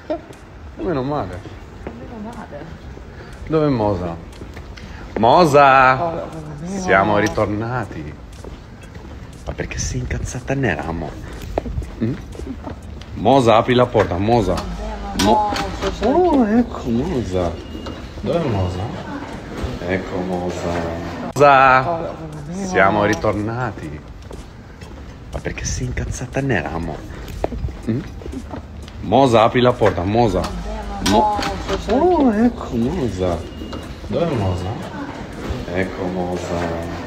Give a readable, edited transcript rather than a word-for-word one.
Meno male. Meno male. Dove è Mosa? Mosa! Oh, meno Siamo male. ritornati. Ma perché sei incazzata nera, mo? Mosa, apri la porta, Mosa. Oh, ecco Mosa. Dove è Mosa? Ecco Mosa. Mosa! Siamo ritornati. Ma perché sei incazzata nera, mo? Mosa, apri la porta, Mosa. Oh, ecco Mosa. Dove è Mosa? Ecco Mosa.